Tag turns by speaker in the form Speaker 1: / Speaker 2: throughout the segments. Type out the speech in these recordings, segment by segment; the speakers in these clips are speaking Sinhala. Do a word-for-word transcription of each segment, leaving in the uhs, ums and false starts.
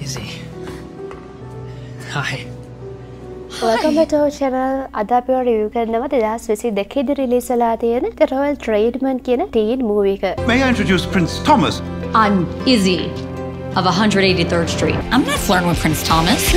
Speaker 1: Izzy. Hi.
Speaker 2: Welcome back to our channel. අද අපි review කරනවා දෙදාස් විසිදෙකේ දී release වෙලා තියෙන The Royal Tradesman කියන teen movie එක.
Speaker 3: May I introduce Prince Thomas?
Speaker 4: I'm Izzy of one hundred eighty-third Street. I'm not flirting with Prince Thomas.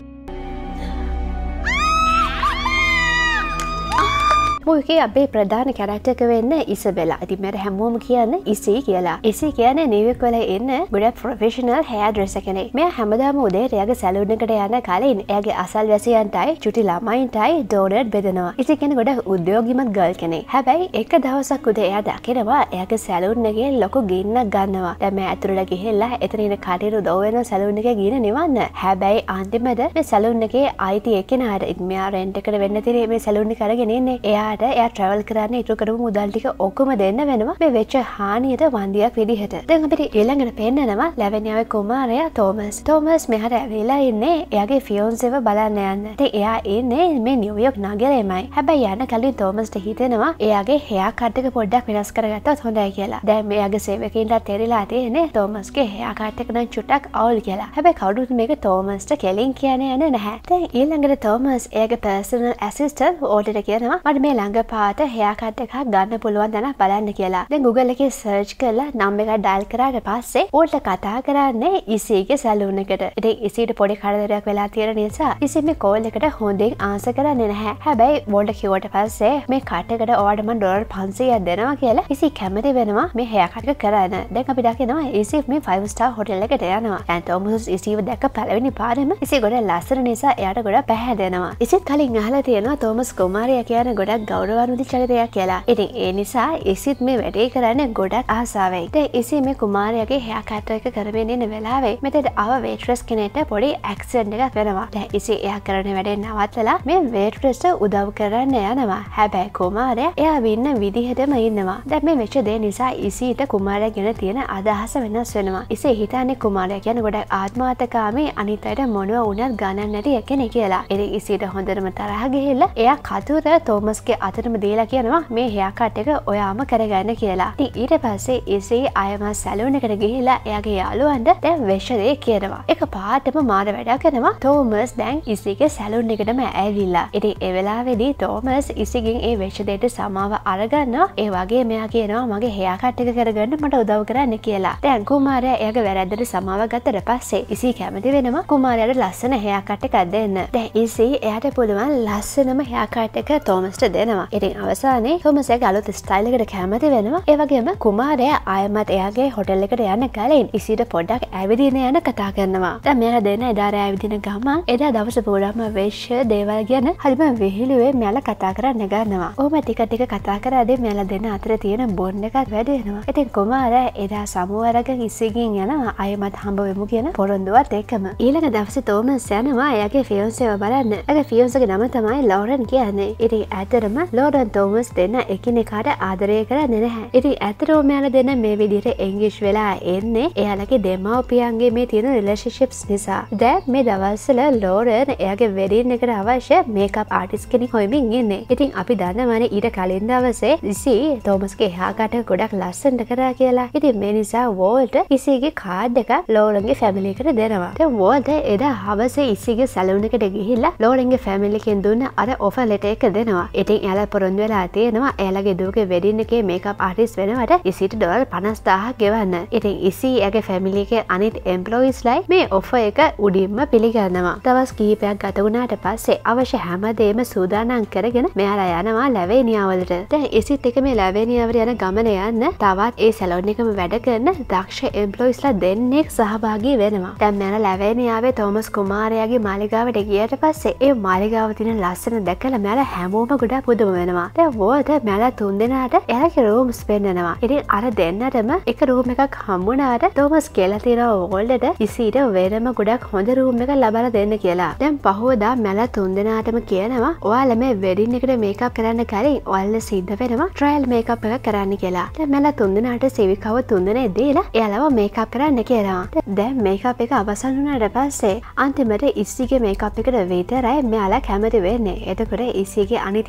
Speaker 2: මොකේ අපේ ප්‍රධාන කැරක්ටර් එක වෙන්නේ ඉසබෙලා. ඉතින් මට හැමෝම කියන්නේ ඉසි කියලා. ඉසි කියන්නේ නිව්යෝක් වල ඉන්න ගොඩක් ප්‍රොෆෙෂනල් හෙයාර් ඩ්‍රෙසර් කෙනෙක්. මෙයා හැමදාම උදේට එයාගේ සැලූන් එකට යන කලින් එයාගේ අසල්වැසියන්ටයි චුටි ළමයින්ටයි ඩෝනට් බෙදනවා. ඉසි කියන්නේ ගොඩක් උද්‍යෝගිමත් ගර්ල් කෙනෙක්. හැබැයි එක දවසක් උදේ එයා දකිනවා එයාගේ සැලූන් එකේ ලොකු ගින්නක් ගන්නවා. දැන් මෙයා ඇතුළට ගිහිල්ලා එතන ඉන්න කටේරු දෝ වෙන සැලූන් එකේ ගින්න නිවන්න. හැබැයි අන්තිමට මේ සැලූන් එකේ අයිති එක්කෙනාට මෙයා රෙන්ට් එකට වෙන්න තියෙන මේ සැලූන් එක අරගෙන ඉන්නේ. එයා එයා ට්‍රැවල් කරන්න ඉතුරු කරපු මුදල් ටික ඔක්කොම දෙන්න වෙනවා මේ වෙච්ච හානියට වන්දියක් විදිහට. දැන් අපිට ඊළඟට පෙන්නනවා ලැවෙනියාවේ කුමාරයා තෝමස්. තෝමස් මෙහාට ඇවිල්ලා ඉන්නේ එයාගේ ෆියොන්සේව බලන්න යන්න. ඉතින් එයා ඉන්නේ මේ නිව්යෝක් නගරෙමයි. හැබැයි යන්න කලින් තෝමස්ට හිතෙනවා එයාගේ හෙයා කට් එක පොඩ්ඩක් වෙනස් කරගත්තොත් හොඳයි කියලා. දැන් මෙයාගේ සේවකයින්ට තේරිලා තියෙන්නේ තෝමස්ගේ හෙයා කට් එක නම් චුට්ටක් අවුල් කියලා. හැබැයි කවුරුත් මේක තෝමස්ට කෙලින් කියන්නේ යන්නේ නැහැ. දැන් ඊළඟට තෝමස් එයාගේ පර්සනල් ඇසිස්ටන්ට් ඕල්ටට කියනවා මට මේ ළඟ පාට හෙයා කට් එකක් ගන්න පුළුවන් දන බලන්න කියලා. දැන් Google එකේ සර්ච් කරලා නම් එක ඩයල් කරාට පස්සේ ඕල්ට කතා කරන්නේ ඉසීගේ සැලූන් එකට. ඉතින් ඉසීට පොඩි කරදරයක් වෙලා තියෙන නිසා ඉසී මේ කෝල් එකට හොඳින් ආන්සර් කරන්නේ නැහැ. හැබැයි ඕල්ට කිව්වට පස්සේ මේ කට් එකට ඔයාලට මම ඩොලර් පන්සීයක් දෙනවා කියලා ඉසී කැමති වෙනවා මේ හෙයා කට් එක කරන්න. දැන් අපි දකිනවා ඉසී මේ ෆයිව් ස්ටාර් හොටෙල් එකට යනවා. දැන් තෝමස් ඉසීව දැක්ක පළවෙනි පාරෙම ඉසී ගොඩ ලස්සන නිසා එයාට ගොඩ පැහැදෙනවා. ඉසීත් කලින් අහලා තියෙනවා තෝමස් කුමාරයා කියන ගොඩක් ගෞරවාන්විත චරිතයක් කියලා. ඉතින් ඒ නිසා ඉසිත් මේ වැඩේ කරන්නේ ගොඩක් ආසාවෙන්. දැන් ඉසි මේ කුමාරයාගේ හෙයා කට් එක කරමින් ඉන්න වෙලාවේ මෙතන ආව වේට්‍රස් කෙනෙක්ට පොඩි ඇක්සිඩන්ට් එකක් වෙනවා. දැන් ඉසි එයා කරන වැඩේ නවත්තලා මේ වේට්‍රස්ට උදව් කරන්න යනවා. හැබැයි කුමාරයා එයා වින්න විදිහටම ඉන්නවා. දැන් මේ වෙච්ච දේ නිසා ඉසිට කුමාරයා ගැන තියෙන අදහස වෙනස් වෙනවා. ඉසි හිතන්නේ කුමාරයා කියන්නේ ගොඩක් ආත්මාර්ථකාමී අනිත් අයට මොනවා වුණත් ගණන් නැති කෙනෙක් කියලා. ඉතින් ඉසිට හොඳටම තරහ ගිහිල්ලා එයා කතුර තෝමස්ගේ අතටම දීලා කියනවා මේ හෙයා කට් එක ඔයාම කරගන්න කියලා. ඉතින් ඊට පස්සේ ඉසී ආයම සැලූන් එකට ගිහිල්ලා එයාගේ යාළුවන්ට දැන් වෙච්ච දේ කියනවා. ඒක පාටම මාර වැඩක් කරනවා. තෝමස් දැන් ඉසීගේ සැලූන් එකටම ඇවිල්ලා. ඉතින් ඒ වෙලාවේදී තෝමස් ඉසීගෙන් ඒ වෙච්ච දෙයට සමාව අරගන්නවා. ඒ වගේ මෙයා කියනවා මගේ හෙයා කට් එක කරගන්න මට උදව් කරන්න කියලා. දැන් කුමාරයා එයාගේ වැරද්දට සමාව ගත්තට පස්සේ ඉසී කැමති වෙනවා කුමාරයාට ලස්සන හෙයා කට් එකක් දෙන්න. දැන් ඉසී එයාට පුළුවන් ලස්සනම හෙයා කට් එක තෝමස්ට දෙනවා. ඉතින් අවසානයේ තෝමස් එක අලුත් ස්ටයිල් එකකට කැමති වෙනවා. ඒ වගේම කුමාරයා ආයමත් එයාගේ හොටෙල් එකට යන්න කලින් ඉසීට පොඩ්ඩක් ඇවිදින යන කතා කරනවා. දැන් මෙයාලා දෙන්න එදා රෑ ඇවිදින ගමන් එදා දවස පුරාම වෙච්ච දේවල් ගැන හරිම විහිළුවේ මෙයාලා කතා කරන්න ගන්නවා. ඔහොම ටික ටික කතා කරද්දී මෙයාලා දෙන්න අතර තියෙන බොන්ඩ් එකක් වැඩි වෙනවා. ඉතින් කුමාරයා එදා සමුව අරගෙන ඉසීගෙන් යනවා ආයමත් හම්බ වෙමු කියන පොරොන්දුවත් එක්කම. ඊළඟ දවසේ තෝමස් යනවා එයාගේ ෆියොන්සේව බලන්න. එයාගේ ෆියොන්සේගේ නම තමයි ලෝරන් කියන්නේ. ඉතින් ඇත්තටම ලෝරන් තෝමස් දෙන්න එකිනෙකාට ආදරය කරන්නේ නැහැ. ඉතින් ඇත්තටම මෙයාලා දෙන්න මේ විදිහට එන්ගේජ් වෙලා එන්නේ එයාලගේ දෙමව්පියන්ගේ මේ තියෙන රිලේෂන්ෂිප්ස් නිසා. දැන් මේ දවස්වල ලෝරන් එයාගේ වෙඩින් එකට අවශ්‍ය මේකප් ආටිස්ට් කෙනෙක් හොයමින් ඉන්නේ. ඉතින් අපි දන්නවනේ ඊට කලින් දවසේ ඉසි තෝමස්ගේ හෙයා කට් එක ගොඩක් ලස්සනට කරා කියලා. ඉතින් මේ නිසා වෝල්ට් ඉසිගේ කාඩ් එක ලෝරන්ගේ ෆැමිලි එකට දෙනවා. දැන් වෝල්ට් එදා හවසේ ඉසිගේ සැලූන් එකට ගිහිල්ලා ලෝරන්ගේ ෆැමිලි එකෙන් දුන්න අර ඔෆර් ලෙටර් එක දෙනවා. ඉතින් එයාලා පොරොන්දු වෙලා තියෙනවා එයාලගේ දුවගේ වෙඩින් එකේ මේකප් ආටිස්ට් වෙනවට ඉසිට ඩොලර් පනස් දාහක් ගෙවන්න. ඉතින් ඉසි එයාගේ ෆැමිලි එකේ අනිත් එම්ප්ලොයිස්ලයි මේ ඔෆර් එක උඩින්ම පිළිගන්නවා. දවස් කිහිපයක් ගත වුණාට පස්සේ අවශ්‍ය හැමදේම සූදානම් කරගෙන මෙයාලා යනවා ලැවේනියා වලට. දැන් ඉසිත් එක මේ ලැවේනියා වල යන ගමන යන්න තවත් ඒ සැලූන් එකම වැඩ කරන දක්ෂ එම්ප්ලොයිස්ලා දෙන්නෙක් සහභාගී වෙනවා. දැන් මෙයාලා ලැවේනියාවේ තෝමස් කුමාරයාගේ මාලිගාවට ගියට පස්සේ ඒ මාලිගාව තියෙන ලස්සන දැකලා මෙයාලා හැමෝම ගොඩක් පුදුම වෙනවා. දැන් වෝල්ට් මෙයාලා තුන් දෙනාට එයාගේ රූම්ස් පෙන්නනවා. ඉතින් අර දෙන්නටම එක රූම් එකක් හම්බුණාට තෝමස් කියලා තියෙනවා වෝල්ට්ට ඉසීට වෙනම ගොඩක් හොඳ රූම් එකක් ලබා දෙන්න කියලා. දැන් පහුවදා මෙයාලා තුන් දෙනාටම කියනවා ඔයාලා මේ වෙඩින් එකට මේකප් කරන්න කලින් ඔයාලා සිද්ධ වෙනවා ට්‍රයල් මේකප් එකක් කරන්න කියලා. දැන් මෙයාලා තුන් දෙනාට සේවිකාව තුන් දෙනෙක් දීලා එයාලව මේකප් කරන්න කියනවා. දැන් මේකප් එක අවසන් වුණාට පස්සේ අන්තිමට ඉස්සීගේ මේකප් එකට විතරයි මෙයාලා කැමති වෙන්නේ. එතකොට ඉස්සීගේ අනිත් යාළුවෝ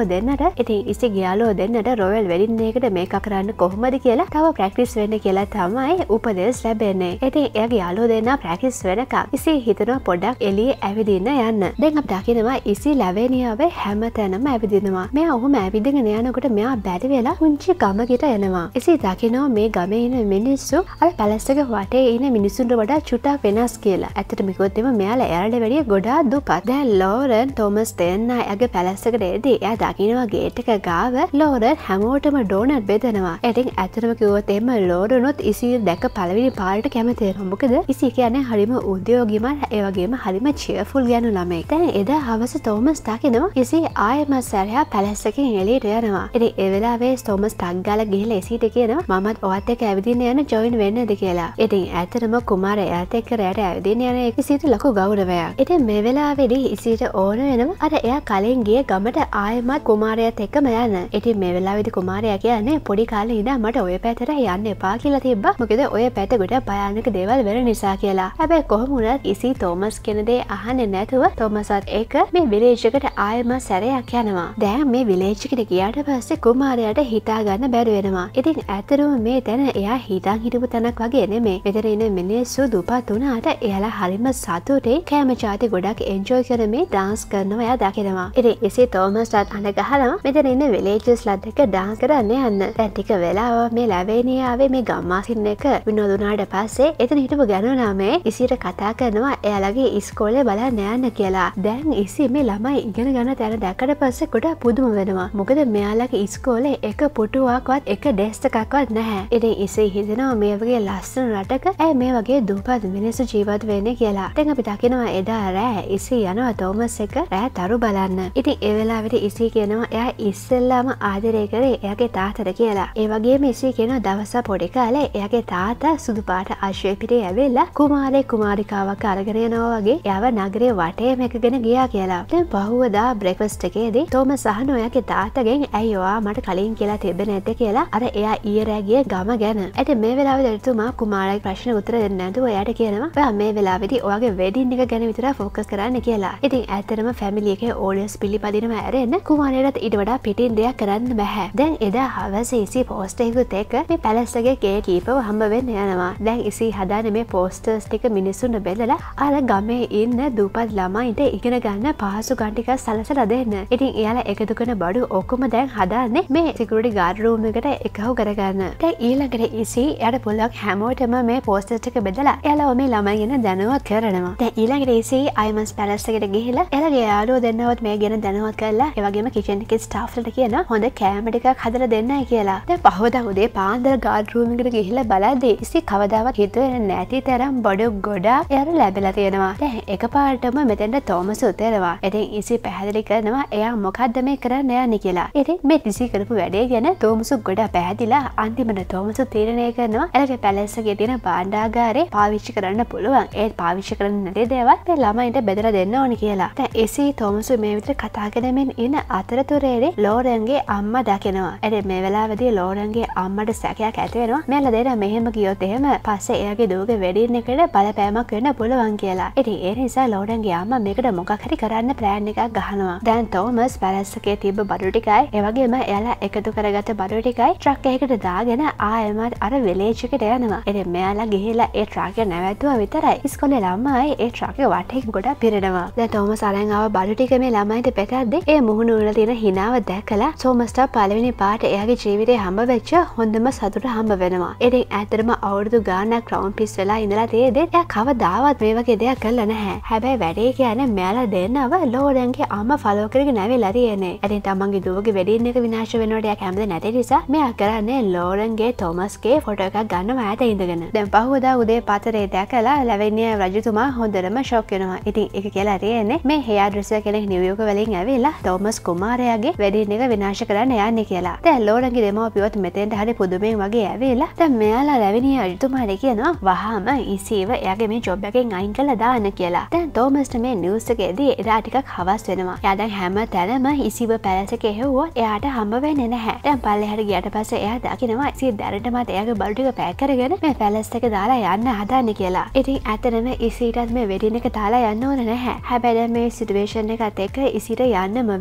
Speaker 2: දෙන්නට ඉතින් ඉසිගේ යාළුවෝ දෙන්නට රොයල් වෙඩින් එකකට මේක කරන්න කොහොමද කියලා තව ප්‍රැක්ටිස් වෙන්න කියලා තමයි උපදෙස් ලැබෙන්නේ. ඉතින් එයාගේ යාළුවෝ දෙන්නා ප්‍රැක්ටිස් වෙනකම් ඉසි හිතනවා පොඩ්ඩක් එළියේ ඇවිදින්න යන්න. දැන් අපි දකිනවා ඉසි ලැබෙනියාවේ හැමතැනම ඇවිදිනවා. මෙයා ඔහොම ඇවිදගෙන යනකොට මෙයා බැරි වෙලා පුංචි ගමකට එනවා. ඉසි දකිනවා මේ ගමේ ඉන්න මිනිස්සු අර පැලස් එක වටේ ඉන්න මිනිස්සුන්ට වඩා චුට්ටක් වෙනස් කියලා. ඇත්තටම කිව්වොත් එම මෙයාලා එයාලට වැඩිය ගොඩාක් දුප්පත්. දැන් ලෝරන් තෝමස් දෙන්නා එයාගේ පැලස් එකට එදී එයා දකිනවා ගේට් එක ගාව ලෝරන් හැමෝටම ඩෝනට් බෙදනවා. ඉතින් ඇත්තටම කිව්වොත් එම ලෝරනොත් ඉසි දැක පළවෙනි පාරට කැමති වෙනවා. මොකද ඉසි කියන්නේ හරිම උද්‍යෝගිමත් ඒ වගේම හරිම චියර්ෆුල් ගෑනු ළමෙක්. දැන් එදා හවස තෝමස් දකිනවා ඉසි ආයෙම සැරයා පැලස් එකෙන් එළියට යනවා. ඉතින් ඒ වෙලාවේ තෝමස් ටක් ගාලා ගිහලා ඉසිට කියනවා මමත් ඔයත් එක්ක ඇවිදින්න යන ජොයින් වෙන්නද කියලා. ඉතින් ඇත්තටම කුමාරයා එයාත් එක්ක රැට ඇවිදින්න යන එක ඉසිට ලොකු ගෞරවයක්. ඉතින් මේ වෙලාවේදී ඉසිට ඕන වෙනවා අර එයා කලින් ගිය ගමට ආයෙමත් කුමාරයාත් එක්කම යන්න. ඉතින් මේ වෙලාවේදී කුමාරයා කියන්නේ පොඩි කාලේ ඉඳන් මට ඔය පැත්තට යන්න එපා කියලා තිබ්බා. මොකද ඔය පැත්ත ගොඩක් භයානක දේවල් වෙන නිසා කියලා. හැබැයි කොහොම වුණත් ඉසි තෝමස් කියන දේ අහන්නේ නැතුව තෝමස්ත් එක්ක මේ විලේජ් එකට ආයෙම සැරයක් යනවා. දැන් මේ විලේජ් එකට ගියාට පස්සේ කුමාරයාට හිතා ගන්න බැරි වෙනවා. ඉතින් ඇත්තටම මේ තැන එයා හිතන් හිටපු තැනක් වගේ නෙමෙයි. මෙතන ඉන්න මිනිස්සු දුපත් වුණාට එයාලා හරිම සතුටේ කෑම චාති ගොඩක් එන්ජොයි කරමින් ඩාන්ස් කරනවා එයා දකිනවා. ඉතින් ඉසි තෝමස්ට අඬ ගහනවා මෙතන ඉන්න විලේජර්ස්ලාත් එක්ක ඩාන්ස් කරන්න යන්න. දැන් ටික වෙලාවක් මේ ලැබෙනියාවේ මේ ගම්මාසින් එක විනෝද වුණාට පස්සේ එතන හිටපු ගණු ළමයි ඉසිට කතා කරනවා එයාලගේ ඉස්කෝලේ බලන්න යන්න කියලා. දැන් ඉසි මේ ළමයි ඉගෙන ගන්න තැන දැක්කට පස්සේ ගොඩක් පුදුම වෙනවා. මොකද මෙයාලගේ ඉස්කෝලේ එක පුටුවක්වත් එක ඩෙස්ක් එකක්වත් නැහැ. ඉතින් ඉසි හිතනවා මේ වගේ ලස්සන රටක ඇයි මේ වගේ දුප්පත් මිනිස්සු ජීවත් වෙන්නේ කියලා. දැන් අපි දකිනවා එදා රෑ ඉසි යනවා තෝමස් එක රෑ තරු බලන්න. ඉතින් ඒ වෙලාවට ඉසි කියනවා එයා ඉස්සෙල්ලාම ආදරය කරේ එයාගේ තාත්තට කියලා. ඒ වගේම ඉසි කියනවා දවස පොඩි කාලේ එයාගේ තාත්තා සුදු පාට අශ්වය පිටේ ඇවිල්ලා කුමාරේ කුමාරිකාවක් අරගෙන යනවා වගේ එයාව නගරේ වටේම එකගෙන ගියා කියලා. දැන් පහුවදා බ්‍රෙක්ෆාස්ට් එකේදී තෝමස් අහනවා එයාගේ තාත්තගෙන් ඇයි ඔයා මට කලින් කියලා තිබෙන්නේ නැත්තේ කියලා අර එයා ඊයේ රෑ ගිය ගම ගැන. ඉතින් මේ වෙලාවේ එතුමා කුමාරයාගේ ප්‍රශ්න උත්තර දෙන්නේ නැතුව එයාට කියනවා ඔයා මේ වෙලාවේදී ඔයාගේ වෙඩින් එක ගැන විතර ફોකස් කරන්න කියලා. ඉතින් ඇත්තටම ෆැමිලි එකේ ඕඩියන්ස් පිළිපදිනව ඇරෙන්න කුමාරයාට ඊට වඩා පිටින් දෙයක් කරන්න බෑ. දැන් එදා හවස ඉසි පෝස්ටර් එකකුත් එක්ක මේ පැලස් එකේ ගේට් කීපරව හම්බ වෙන්න යනවා. දැන් ඉසි හදාන්නේ මේ පෝස්ටර්ස් ටික මිනිස්සුන්ට බෙදලා අර ගමේ ඉන්න දුපත් ළමයින්ට ඉගෙන ගන්න පහසුකම් ටික සලසලා දෙන්න. ඉතින් එයාලා එකතු කරන බඩු ඔක්කොම දැන් හදාන්නේ මේ සිකියුරිටි ගාඩ් රූම් එකට එකහුව කරගන්න. දැන් ඊළඟට ඉසි එයාට පුළුවන් හැමෝටම මේ පෝස්ටර්ස් ටික බෙදලා එයාලා මේ ළමයි ගැන දැනුවත් කරනවා. දැන් ඊළඟට ඉසි අයිමස් පැලස් එකට ගිහිල්ලා එයාලගේ යාළුවෝ දෙන්නවත් මේ ගැන දැනුවත් කරලා ඒ වගේම කිචන් එකේ ස්ටාෆ්ලට කියනවා හොඳ කෑම ටිකක් හදලා දෙන්නයි කියලා. දැන් පහවදා උදේ පාන්දර ගාඩ් රූම් එකට ගිහිල්ලා බලද්දී ඉසි කවදාවත් හිතුවේ නැති තරම් බඩු ගොඩක් එයාට ලැබිලා තියෙනවා. දැන් එකපාරටම මෙතෙන්ට තෝමස් උතේනවා. ඉතින් ඉසි පැහැදිලි කරනවා එයා මොකද්ද මේ කරන්න යන්නේ කියලා. ඉතින් මේ ඉසි කරපු වැඩේ ගැන තෝමස් ගොඩක් පැහැදිලා අන්තිමට තෝමස් තීරණය කරනවා එයාගේ පැලස් එකේ තියෙන භාණ්ඩාගාරේ පාවිච්චි කරන්න පුළුවන්. ඒත් පාවිච්චි කරන්න නැති දේවල් මේ ළමයින්ට බෙදලා දෙන්න ඕනි කියලා. දැන් ඉසි තෝමස් මේ විතර කතා කරමින් ඉන්න අතරතුරේදී ලෝරන්ගේ අම්මා දකිනවා. ඉතින් මේ වෙලාවේදී ලෝරන්ගේ අම්මට සැකයක් ඇති වෙනවා. මෙයාලා දෙන්න මෙහෙම ගියොත් එහෙම පස්සේ එයාගේ දුවගේ වෙඩින් එකට බලපෑමක් වෙන්න පුළුවන් කියලා. ඉතින් ඒ නිසා ලෝරන්ගේ අම්මා මේකට මොකක් හරි කරන්න ප්ලෑන් එකක් ගහනවා. දැන් තෝමස් පැලස් එකේ තිබ්බ බඩු ටිකයි ඒ වගේම එයාලා එකතු කරගත්ත බඩු ටිකයි ට්‍රක් එකකට දාගෙන ආයෙමත් අර විලේජ් එකට යනවා. ඉතින් මෙයාලා ගිහිල්ලා ඒ ට්‍රක් එක නැවැත්තුවා විතරයි. ඉස්කෝලේ ළමයි ඒ ට්‍රක් එක වටේ ගොඩක් පිරෙනවා. දැන් තෝමස් අරන් ආව බඩු ටික මේ ළමයින්ට පෙතද්දී ඒ මුහුණ වල තියෙන හිනාව දැකලා තෝමස්ට පළවෙනි පාට එයාගේ ජීවිතේ හම්බ වෙච්ච හොඳම සතුට හම්බ වෙනවා. ඉතින් ඇත්තටම අවුරුදු ගාණක් ක්‍රවුන් පිස් වෙලා ඉඳලා තියෙද්දි එයා කවදාවත් මේ වගේ දෙයක් කළා නැහැ. හැබැයි වැඩේ කියන්නේ මෙයාලා දෙන්නව ලෝරන්ගේ අම්මා ෆලෝ කරගෙන ඇවිල්ලා තියෙන්නේ. ඉතින් තමන්ගේ දුවගේ වෙඩින් එක විනාශ වෙනකොට එයා කැමති නැති නිසා මෙයා කරන්නේ ලෝරන්ගේ තෝමස්ගේ ෆොටෝ එකක් ගන්නවා ඈත ඉඳගෙන. දැන් පහුවදා උදේ පතරේ දැකලා ලැවෙනිය රජතුමා හොඳටම ෂොක් වෙනවා. ඉතින් ඒක කියලා තියෙන්නේ මේ හෙයා ඩ්‍රෙසර් කෙනෙක් නිව්යෝර්ක් වලින් ඇවිල්ලා තෝමස් කුමාරයාගේ වෙඩින් එක විනාශ කරන්න යන්නේ කියලා. දැන් ලෝරන්ගේ දෙමව්පියොත් මෙතෙන්ට හරි පුදුමෙන් වගේ ඇවිල්ලා දැන් මෙයාලා ලැවෙනිය රජතුමාට කියනවා වහාම ඉසීව එයාගේ මේ ජොබ් එකෙන් අයින් කළා දාන්න කියලා. දැන් තෝමස්ට මේ නිවුස් එකේදී එදා ටිකක් හවස් වෙනවා. එයා දැන් හැම තැනම ඉසීව පැලස් එකේ හෙව්වොත් එයාට හම්බ වෙන්නේ නැහැ. දැන් පල්ලෙහාට ගියට පස්සේ එයා දකිනවා ඉසී දැරටමත් එයාගේ බඩු ටික පැක් කරගෙන මේ පැලස් එක දාලා යන්න හදන්නේ කියලා. ඉතින් ඇත්තටම ඉසීටත් මේ වෙඩින් එක දාලා යන්න ඕන නැහැ. හැබැයි දැන් මේ සිටුේෂන් එකත් එක්ක ඉසීට යන්නම වෙනවා.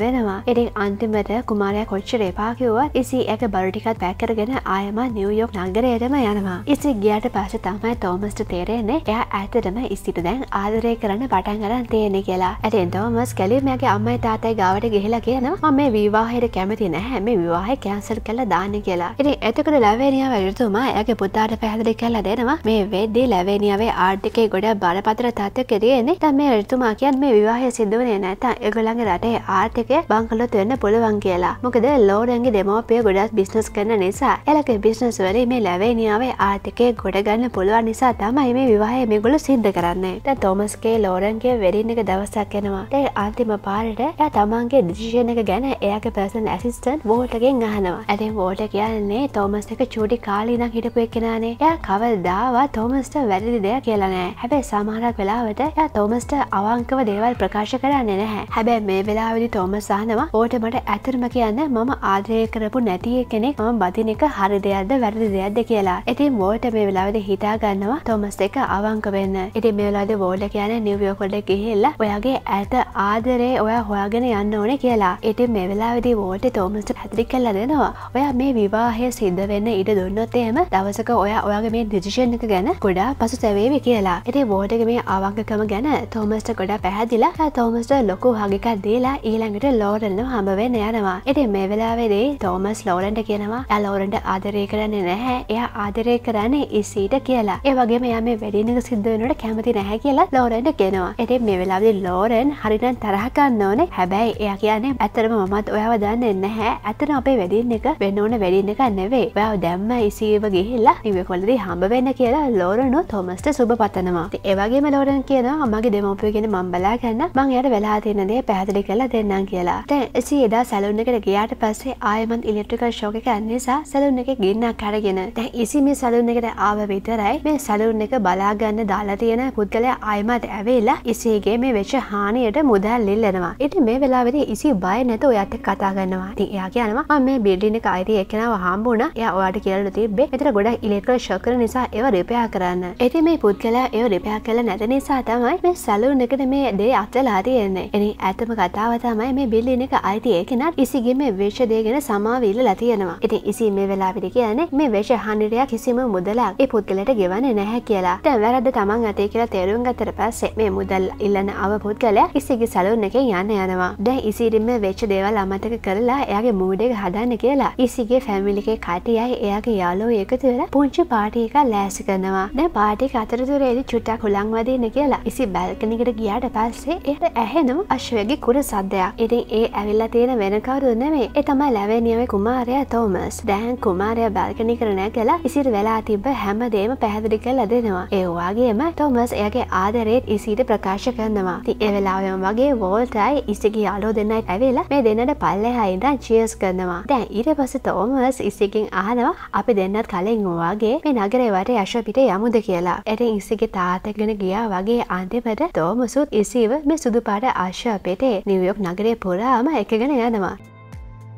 Speaker 2: ඉතින් අන්තිමට කුමාරයා කොච්චර එපා කිව්වත් ඉසි ඒක බඩු ටිකක් පැක් කරගෙන ආයෙම නිව්යෝක් නගරයටම යනවා. ඉසි ගියාට පස්සේ තමයි තෝමස්ට තේරෙන්නේ එයා ඇත්තටම ඉසිට දැන් ආදරය කරන්න පටන් ගන්න තියෙන්නේ කියලා. ඉතින් තෝමස් කැලිමයාගේ අම්මයි තාත්තයි ගාවට ගිහිලා කියනවා මම මේ විවාහයට කැමති නැහැ. මේ විවාහය කැන්සල් කරලා දාන්න කියලා. ඉතින් එතකොට ලැවේනියා වැඩිතුමා එයාගේ පුතාට පැහැදිලි කරලා දෙනවා මේ වෙද්දී ලැවේනියාවේ ආර්ථිකයේ ගොඩක් බරපතල තත්ත්වයක තියෙන්නේ. දැන් මේ වැඩිතුමා කියන්නේ මේ විවාහය සිදු වෙන්නේ නැත්නම් ඒගොල්ලන්ගේ රටේ ආර්ථිකය බංකොලොත් වෙන්න පුළුවන් කියලා. මොකද ලෝරන්ගේ දෙමෝපිය ගොඩක් බිස්නස් කරන නිසා එලගේ බිස්නස් වලින් මේ ලැවේනියාවේ ආර්ථිකය ගොඩ ගන්න පුළුවන් නිසා තමයි මේ විවාහය මේගොල්ලෝ සිද්ධ කරන්නේ. දැන් තෝමස්ගේ ලෝරන්ගේ වෙඩින් එක දවසක් එනවා. දැන් අන්තිම පාරට එයා තමන්ගේ ඩිසිෂන් එක ගැන එයාගේ පර්සනල් ඇසිස්ටන්ට් වෝටගෙන් අහනවා. ඉතින් වෝට කියන්නේ තෝමස් එක චූටි කාලේ ඉඳන් හිටපු එක්කෙනානේ. එයා කවදාවත් තෝමස්ට වැරදි දෙයක් කියලා නැහැ. හැබැයි සමහරක් වෙලාවට එයා තෝමස්ට අවංකව දේවල් ප්‍රකාශ කරන්නේ නැහැ. හැබැයි මේ වෙලාවේදී තෝමස් අහනවා වෝට මට ඇත්තටම කියන්න මම ආදරය කරපු නැති කෙනෙක් මම බදින එක හරි දෙයක්ද වැරදි දෙයක්ද කියලා. ඉතින් වෝට මේ වෙලාවේදී හිතා ගන්නවා තෝමස් එක අවංක වෙන්න. ඉතින් මේ වෙලාවේදී වෝට කියන්නේ නිව්යෝක් වලට ගිහිල්ලා ඔයාගේ ඇත ආදරේ ඔයා හොයාගෙන යන්න ඕනේ කියලා. ඉතින් මේ වෙලාවේදී වෝට තෝමස්ට පැහැදිලි කරලා දෙනවා ඔයා මේ විවාහය සිද්ධ වෙන්න ඉඩ දුන්නොත් එහෙම දවසක ඔයා ඔයාගේ මේ ඩිසිෂන් එක ගැන ගොඩාක් පසුතැවේවි කියලා. ඉතින් වෝටගේ මේ අවංකකම ගැන තෝමස්ට ගොඩාක් පැහැදිලා තෝමස්ට ලොකු හගිකක් දීලා ඊළඟට ලෝරන්ව හම්බ වෙන්න යනවා. ඉතින් මේ වෙලාවේදී තෝමස් ලෝරන්ට කියනවා එයා ලෝරන්ට ආදරය කරන්නේ නැහැ. එයා ආදරය කරන්නේ ඉසීට කියලා. ඒ වගේම එයා මේ වෙඩින් එක සිද්ධ වෙනකොට කැමති නැහැ කියලා ලෝරන්ට කියනවා. ඉතින් මේ වෙලාවේදී ලෝරන් හරිනම් තරහ ගන්න ඕනේ. හැබැයි එයා කියන්නේ ඇත්තටම මමත් ඔයාව දන්නේ නැහැ. ඇත්තටම අපේ වෙඩින් එක වෙන්න ඕන වෙඩින් එකක් නෙවෙයි. ඔයාව දැම්ම ඉසීව ගිහිල්ලා නිව්යෝක් වලදී හම්බ වෙන්න කියලා ලෝරන්ව තෝමස්ට සුබ පතනවා. ඉතින් ඒ වගේම ලෝරන් කියනවා මගේ දෙමව්පියෝ කියන මම බලා ගන්න මං එයාට වෙලා තියෙන දේ පැහැදිලි කරලා දෙන්නම් කියලා. දැන් ඉසී එදා සැලූන් එකට ගියාට පස්සේ ආයෙමත් ඉලෙක්ට්‍රිකල් ෂොක් එක යන නිසා සැලූන් එකේ ගින්නක් අරගෙන දැන් ඉසී මේ සැලූන් එකට ආව විතරයි මේ සැලූන් එක බලා ගන්න දාලා තියෙන පුද්ගලයා ආයෙමත් ඇවිල්ලා ඉසීගේ මේ වෙච්ච හානියට මුදල් ඉල්ලනවා. ඉතින් මේ වෙලාවේදී ඉසී බය නැතුව ඔයාත් එක්ක කතා කරනවා. ඉතින් එයා කියනවා මම මේ බිල්ඩින් එක අයිති එක්කෙනාව හම්බුණා. එයා ඔයාට කියලා තිබ්බේ මෙතන ගොඩක් ඉලෙක්ට්‍රිකල් ෂොක් කරන නිසා ඒව රිපෙයාර් කරන්න. ඉතින් මේ පුද්ගලයා ඒව රිපෙයාර් කරලා නැති නිසා තමයි මේ සැලූන් එකට මේ දේ අත්වලා තියෙන්නේ. ඉතින් ඇත්තම කතාව තමයි මේ බිල්ඩින් එක අයිති එක්කෙනාට ඉසීගේ මේ වෙච්ච දේ ගැන සමාව ඉල්ලලා තියෙනවා. ඉතින් ඉසී මේ වෙලාවේදී කියන්නේ මේ වෙච්ච හානියට කිසිම මුදලක් ඒ පුද්ගලයාට ගෙවන්නේ නැහැ කියලා. දැන් වැරද්ද තමන් අතේ කියලා තේරුම් ගත්තට පස්සේ මේ මුදල් ඉල්ලන අව පුද්ගලයා ඉසීගේ සැලූන් එකෙන් යන්න යනවා. දැන් ඉසීට මේ වෙච්ච දේවල් අමතක කරලා එයාගේ මූඩ් එක හදන්න කියලා ඉසීගේ ෆැමිලි එකේ කට්ටියයි එයාගේ යාළුවෝ එකතු වෙලා පුංචි පාටි එකක් ලෑස්ති කරනවා. දැන් පාටි එක අතරතුරේදී චුට්ටක් හුලං වදින්න කියලා ඉසී බල්කනි එකට ගියාට පස්සේ එයාට ඇහෙනවා අශ්වයාගේ කුර සද්දයක්. ඉතින් ඒ ඇවිල්ලා තියෙන වෙන කවුරුද නෙමෙයි. ඒ තමයි ලැවේනියාවේ කුමාරයා තෝමස්. දැන් කුමාරයා බල්කනි එකට නැගලා ඉසීට වෙලා තිබ්බ හැමදේම පැහැදිලි කරලා දෙනවා. ඒ වගේම තෝමස් එයාගේ ආදරේත් ඉසීට ප්‍රකාශ කරනවා. ඉතින් ඒ වෙලාවෙම වගේ වෝල්ටයි ඉසීගේ යාළුවෝ දෙන්නයි ඇවිල්ලා මේ දෙන්නට පල්ලෙහා ඉඳන් චීර්ස් කරනවා. දැන් ඊට පස්සේ තෝමස් ඉසීගෙන් අහනවා අපි දෙන්නත් කලින් වගේ මේ නගරේ වටේ අශ්ව පිටේ යමුද කියලා. ඉතින් ඉසීගේ තාත්තගෙන ගියා වගේ අන්තිමට තෝමසුත් ඉසීව මේ සුදු පාට අශ්ව පිටේ නිව්යෝක් නගරේ පුරාම එකගෙන යනවා.